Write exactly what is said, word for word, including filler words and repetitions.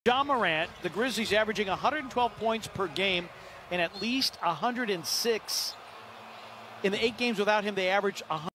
Morant, the Grizzlies averaging one hundred twelve points per game and at least one hundred six. In the eight games without him, they averaged one hundred.